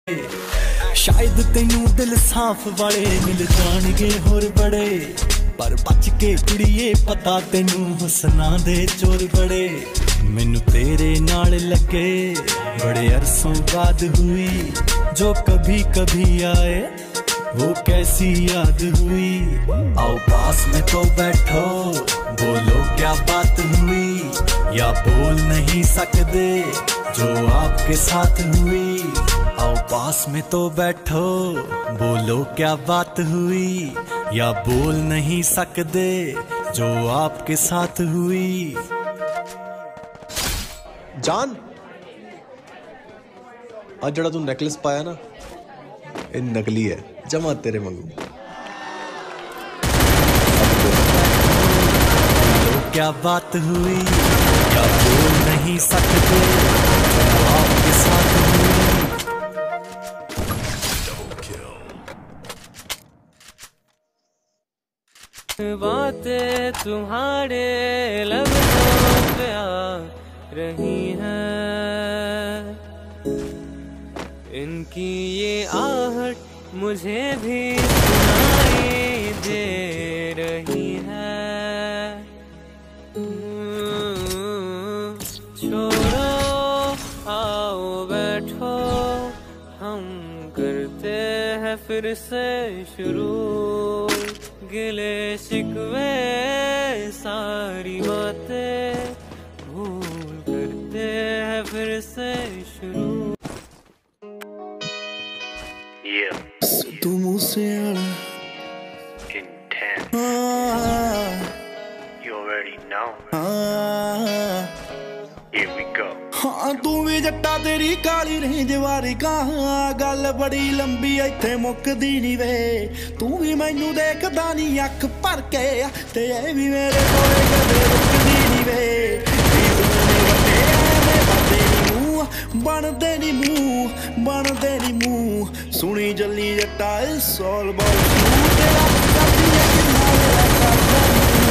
शायद तेनू दिल साफ वाले मिल जाणगे होर बड़े, पर बच के कुड़िए पता तेनू हुसना दे चोर बड़े। मैनू तेरे नाल लगे बड़े अरसों बाद हुई, जो कभी कभी आए वो कैसी याद हुई। आओ पास में तो बैठो, बोलो क्या बात हुई, या बोल नहीं सकते जो आपके साथ हुई। आओ पास में तो बैठो, बोलो क्या बात हुई, या बोल नहीं सकते जो आपके साथ हुई। जान, आज जड़ा तू नेकलेस पाया ना, ये नकली है, जमा तेरे मंगू। क्या बात हुई, या बोल नहीं सकते जो आपके साथ हुई। बातें तुम्हारे लफ्ज़ों पे आ रही हैं, इनकी ये आहट मुझे भी सुनाई दे रही है। छोड़ो आओ बैठो, हम करते हैं फिर से शुरू, गिले शिकवे सारी बातें भूल करते हैं फिर से शुरू। तू मुझसे आना intense. You already know. Here we go. हाँ तू भी जट्टा तेरी काली रेंज वारी कहाँ, गल बड़ी लंबी इत्थे मुकदी नी वे। तू भी मैनू देखदा नी अख भर के, ते ये भी मेरे कोले कदे रुकदी नी वे। बनदे नी मूंह, बनदे नी मूंह, सुनी जल्ली जट्टा इस ऑल अबाउट यू। तेरा